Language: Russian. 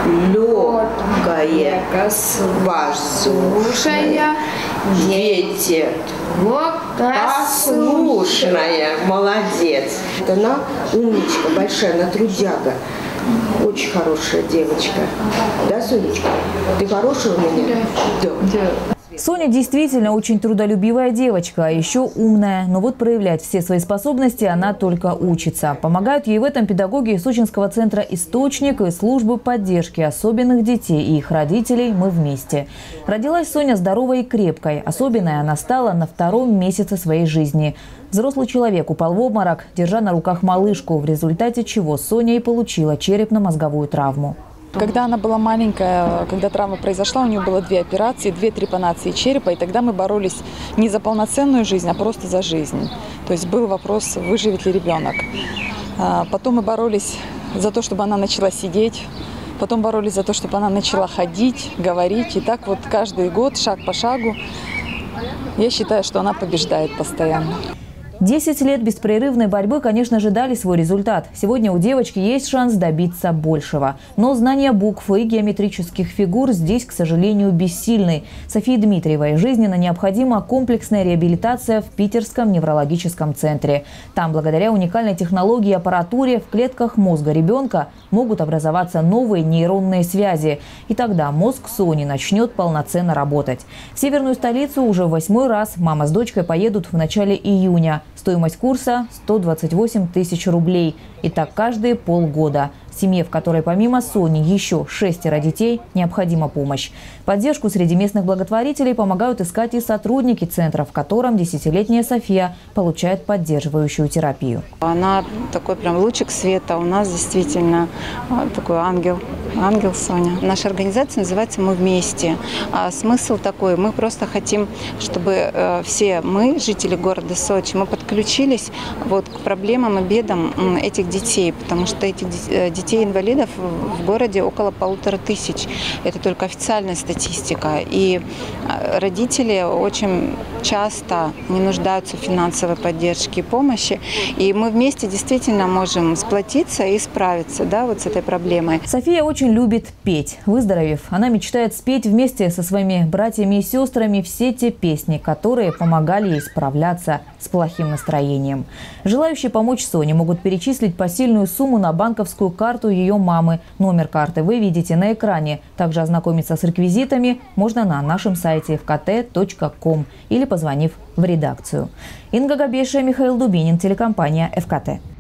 легкое, послушная, дети, послушная, молодец. Она умничка, большая, она трудяга. Очень хорошая девочка. Да, Сонечка? Ты хорошая у меня? Да. Соня действительно очень трудолюбивая девочка, а еще умная. Но вот проявлять все свои способности она только учится. Помогают ей в этом педагоги Сочинского центра «Источник» и службы поддержки особенных детей и их родителей «Мы вместе». Родилась Соня здоровой и крепкой. Особенной она стала на 2-м месяце своей жизни. Взрослый человек упал в обморок, держа на руках малышку, в результате чего Соня и получила черепно-мозговую травму. Когда она была маленькая, когда травма произошла, у нее было 2 операции, 2 трепанации черепа, и тогда мы боролись не за полноценную жизнь, а просто за жизнь. То есть был вопрос, выживет ли ребенок. Потом мы боролись за то, чтобы она начала сидеть, потом боролись за то, чтобы она начала ходить, говорить. И так вот каждый год, шаг по шагу, я считаю, что она побеждает постоянно. 10 лет беспрерывной борьбы, конечно же, дали свой результат. Сегодня у девочки есть шанс добиться большего. Но знание букв и геометрических фигур здесь, к сожалению, бессильны. Софии Дмитриевой жизненно необходима комплексная реабилитация в Питерском неврологическом центре. Там, благодаря уникальной технологии и аппаратуре, в клетках мозга ребенка могут образоваться новые нейронные связи. И тогда мозг Сони начнет полноценно работать. В северную столицу уже в 8-й раз мама с дочкой поедут в начале июня. Стоимость курса – 128 тысяч рублей. И так каждые полгода. Семье, в которой помимо Сони еще 6 детей, необходима помощь. Поддержку среди местных благотворителей помогают искать и сотрудники центра, в котором 10-летняя София получает поддерживающую терапию. Она такой прям лучик света. У нас действительно такой ангел. Ангел Соня. Наша организация называется «Мы вместе». Смысл такой, мы просто хотим, чтобы все мы, жители города Сочи, мы подключились вот к проблемам и бедам этих детей, потому что этих детей-инвалидов в городе около 1500. Это только официальная статистика. И родители очень часто не нуждаются в финансовой поддержке и помощи. И мы вместе действительно можем сплотиться и справиться, да, вот с этой проблемой. София очень любит петь. Выздоровев, она мечтает спеть вместе со своими братьями и сестрами все те песни, которые помогали ей справляться с плохим настроением. Желающие помочь Соне могут перечислить посильную сумму на банковскую карту ее мамы. Номер карты вы видите на экране. Также ознакомиться с реквизитами можно на нашем сайте fkt.com или позвонив в редакцию. Инга Габеша, Михаил Дубинин, телекомпания ФКТ.